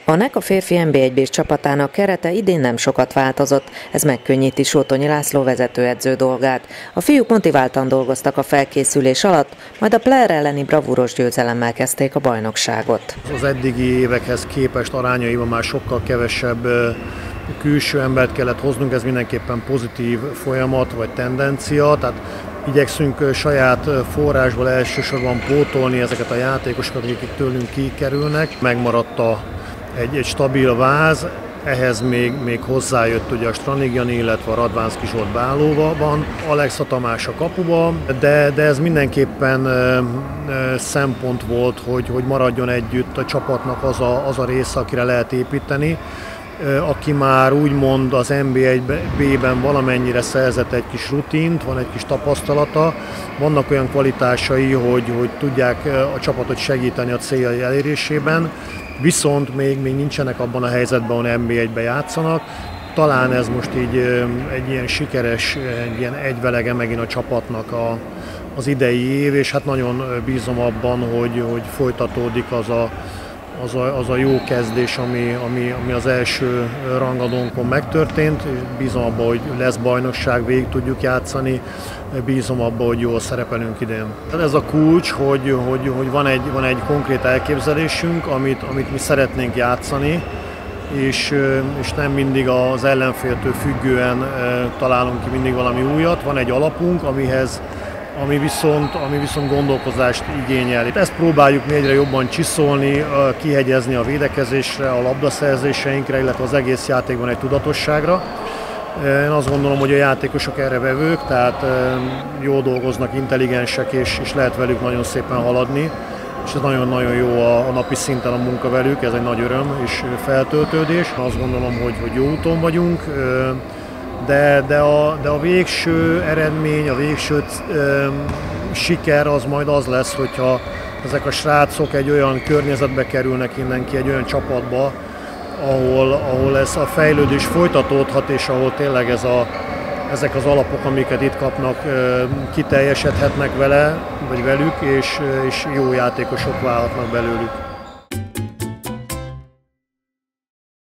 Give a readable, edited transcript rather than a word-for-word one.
A NEK a férfi NB1-s csapatának kerete idén nem sokat változott, ez megkönnyíti Sótonyi László vezetőedző dolgát. A fiúk motiváltan dolgoztak a felkészülés alatt, majd a Player elleni bravúros győzelemmel kezdték a bajnokságot. Az eddigi évekhez képest arányaiban már sokkal kevesebb külső embert kellett hoznunk, ez mindenképpen pozitív folyamat vagy tendencia, tehát igyekszünk saját forrásból elsősorban pótolni ezeket a játékosokat, akik tőlünk kikerülnek. Megmaradt egy stabil váz, ehhez még hozzájött ugye a Stranig Jani, illetve a Radvánszky Zsolt Bálóban, Alexa Tamás a kapuba, de ez mindenképpen szempont volt, hogy maradjon együtt a csapatnak az a része, akire lehet építeni, aki már úgymond az NB1-ben valamennyire szerzett egy kis rutint, van egy kis tapasztalata, vannak olyan kvalitásai, hogy tudják a csapatot segíteni a céljai elérésében, viszont még nincsenek abban a helyzetben, ahol NB1-ben játszanak. Talán ez most így egy ilyen sikeres, egy ilyen egyvelege megint a csapatnak az idei év, és hát nagyon bízom abban, hogy folytatódik az a jó kezdés, ami az első rangadónkon megtörtént. Bízom abban, hogy lesz bajnokság, végig tudjuk játszani, bízom abban, hogy jól szerepelünk idén. Ez a kulcs, hogy van egy konkrét elképzelésünk, amit mi szeretnénk játszani, és nem mindig az ellenféltől függően találunk ki mindig valami újat. Van egy alapunk, ami viszont gondolkozást igényel. Ezt próbáljuk mi egyre jobban csiszolni, kihegyezni a védekezésre, a labdaszerzéseinkre, illetve az egész játékban egy tudatosságra. Én azt gondolom, hogy a játékosok erre vevők, tehát jól dolgoznak, intelligensek, és lehet velük nagyon szépen haladni. És ez nagyon-nagyon jó a napi szinten a munka velük, ez egy nagy öröm és feltöltődés. Azt gondolom, hogy jó úton vagyunk. De a végső eredmény, a végső siker az majd az lesz, hogyha ezek a srácok egy olyan környezetbe kerülnek innen ki, egy olyan csapatba, ahol ez a fejlődés folytatódhat, és ahol tényleg ezek az alapok, amiket itt kapnak, kiteljesedhetnek vele, vagy velük, és jó játékosok válhatnak belőlük.